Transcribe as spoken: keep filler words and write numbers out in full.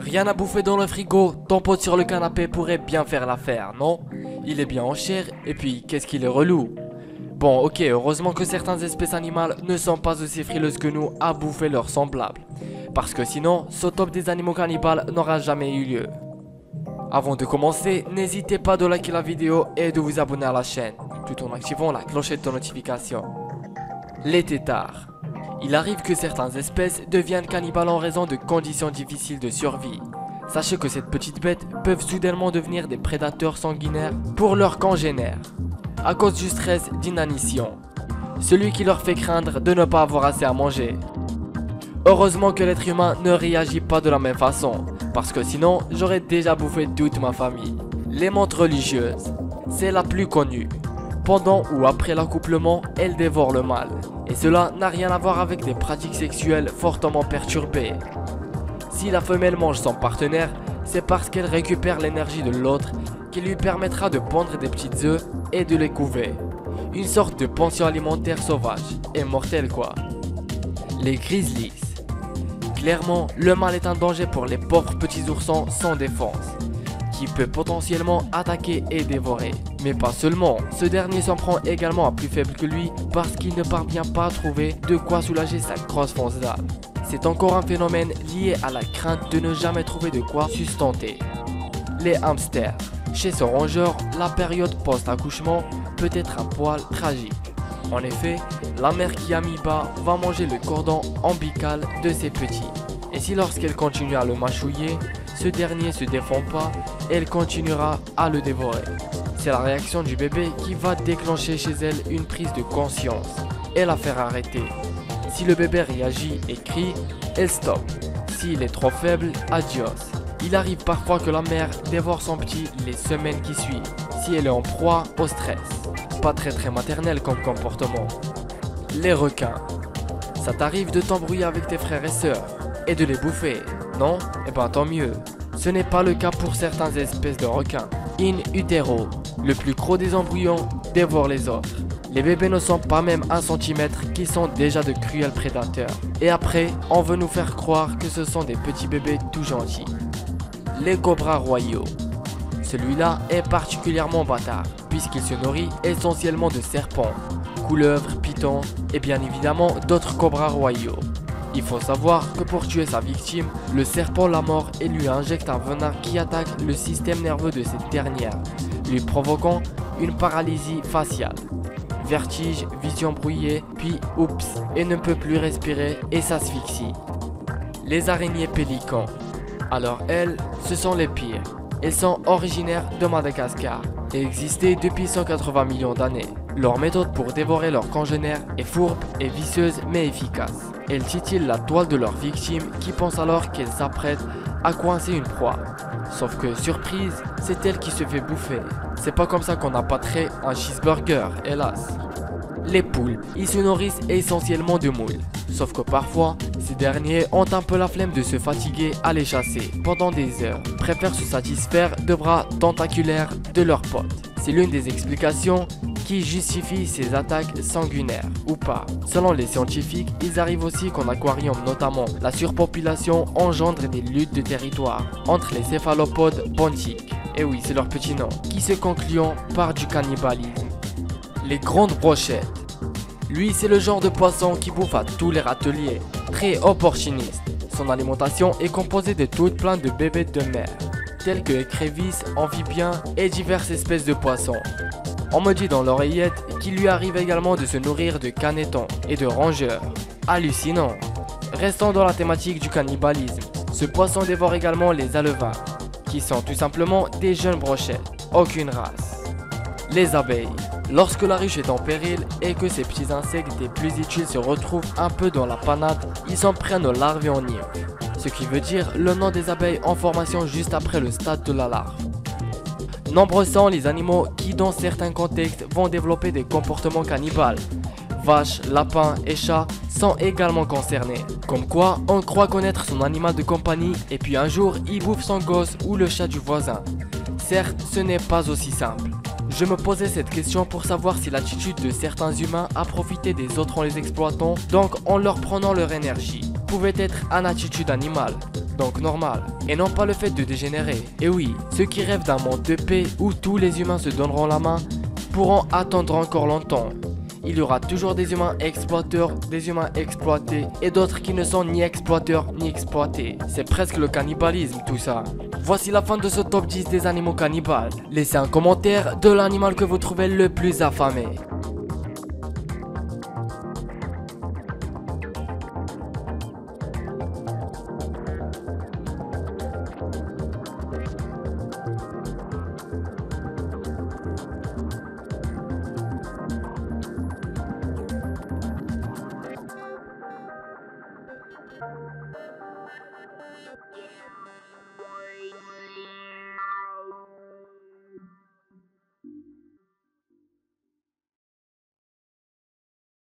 Rien à bouffer dans le frigo, ton pote sur le canapé pourrait bien faire l'affaire, non? Il est bien en chair, et puis qu'est-ce qu'il est relou? Bon, ok, heureusement que certaines espèces animales ne sont pas aussi frileuses que nous à bouffer leurs semblables. Parce que sinon, ce top des animaux cannibales n'aura jamais eu lieu. Avant de commencer, n'hésitez pas de liker la vidéo et de vous abonner à la chaîne, tout en activant la clochette de notification. Les têtards. Il arrive que certaines espèces deviennent cannibales en raison de conditions difficiles de survie. Sachez que ces petites bêtes peuvent soudainement devenir des prédateurs sanguinaires pour leurs congénères, à cause du stress d'inanition, celui qui leur fait craindre de ne pas avoir assez à manger. Heureusement que l'être humain ne réagit pas de la même façon, parce que sinon j'aurais déjà bouffé toute ma famille. Les menthes religieuses, c'est la plus connue. Pendant ou après l'accouplement, elles dévorent le mâle. Et cela n'a rien à voir avec des pratiques sexuelles fortement perturbées. Si la femelle mange son partenaire, c'est parce qu'elle récupère l'énergie de l'autre qui lui permettra de pondre des petites œufs et de les couver. Une sorte de pension alimentaire sauvage et mortelle quoi. Les grizzlies. Clairement, le mâle est un danger pour les pauvres petits oursons sans défense, qui peut potentiellement attaquer et dévorer. Mais pas seulement, ce dernier s'en prend également à plus faible que lui parce qu'il ne parvient pas à trouver de quoi soulager sa grosse fonce d'âme. C'est encore un phénomène lié à la crainte de ne jamais trouver de quoi sustenter. Les hamsters. Chez ce rongeur, la période post-accouchement peut être un poil tragique. En effet, la mère qui a mis bas va manger le cordon ombilical de ses petits. Et si lorsqu'elle continue à le mâchouiller, ce dernier se défend pas, elle continuera à le dévorer. C'est la réaction du bébé qui va déclencher chez elle une prise de conscience et la faire arrêter. Si le bébé réagit et crie, elle stoppe. S'il est trop faible, adios. Il arrive parfois que la mère dévore son petit les semaines qui suivent, si elle est en proie au stress. Pas très très maternel comme comportement. Les requins. Ça t'arrive de t'embrouiller avec tes frères et sœurs et de les bouffer, non? Eh ben tant mieux. Ce n'est pas le cas pour certaines espèces de requins. In utero, le plus gros des embryons dévore les autres. Les bébés ne sont pas même un centimètre qui sont déjà de cruels prédateurs. Et après, on veut nous faire croire que ce sont des petits bébés tout gentils. Les cobras royaux. Celui-là est particulièrement bâtard, puisqu'il se nourrit essentiellement de serpents, couleuvres, pitons et bien évidemment d'autres cobras royaux. Il faut savoir que pour tuer sa victime, le serpent la mord et lui injecte un venin qui attaque le système nerveux de cette dernière, lui provoquant une paralysie faciale, vertige, vision brouillée, puis oups, et ne peut plus respirer et s'asphyxie. Les araignées pélicans. Alors elles, ce sont les pires. Elles sont originaires de Madagascar et existaient depuis cent quatre-vingts millions d'années. Leur méthode pour dévorer leurs congénères est fourbe et vicieuse mais efficace. Elles titillent la toile de leur victime qui pense alors qu'elle s'apprête à coincer une proie. Sauf que, surprise, c'est elle qui se fait bouffer. C'est pas comme ça qu'on appâterait un cheeseburger, hélas. Les poules, ils se nourrissent essentiellement de moules. Sauf que parfois, ces derniers ont un peu la flemme de se fatiguer à les chasser pendant des heures, préfèrent se satisfaire de bras tentaculaires de leurs potes. C'est l'une des explications qui justifie ces attaques sanguinaires, ou pas. Selon les scientifiques, il arrive aussi qu'en aquarium notamment, la surpopulation engendre des luttes de territoire entre les céphalopodes pontiques, et oui c'est leur petit nom, qui se concluent par du cannibalisme. Les grandes brochettes. Lui, c'est le genre de poisson qui bouffe à tous les râteliers, très opportuniste. Son alimentation est composée de toutes plein de bébés de mer, tels que écrevisses, amphibiens et diverses espèces de poissons. On me dit dans l'oreillette qu'il lui arrive également de se nourrir de canetons et de rongeurs. Hallucinant. Restons dans la thématique du cannibalisme. Ce poisson dévore également les alevins, qui sont tout simplement des jeunes brochettes, aucune race. Les abeilles. Lorsque la ruche est en péril et que ces petits insectes les plus utiles se retrouvent un peu dans la panade, ils s'en prennent aux larves et aux nymphes, ce qui veut dire le nom des abeilles en formation juste après le stade de la larve. Nombreux sont les animaux qui dans certains contextes vont développer des comportements cannibales. Vaches, lapins et chats sont également concernés. Comme quoi, on croit connaître son animal de compagnie et puis un jour il bouffe son gosse ou le chat du voisin. Certes, ce n'est pas aussi simple. Je me posais cette question pour savoir si l'attitude de certains humains à profiter des autres en les exploitant, donc en leur prenant leur énergie. pouvait être une attitude animale, donc normale, et non pas le fait de dégénérer. Et oui, ceux qui rêvent d'un monde de paix où tous les humains se donneront la main pourront attendre encore longtemps. Il y aura toujours des humains exploiteurs, des humains exploités et d'autres qui ne sont ni exploiteurs ni exploités. C'est presque le cannibalisme tout ça. Voici la fin de ce top dix des animaux cannibales. Laissez un commentaire de l'animal que vous trouvez le plus affamé.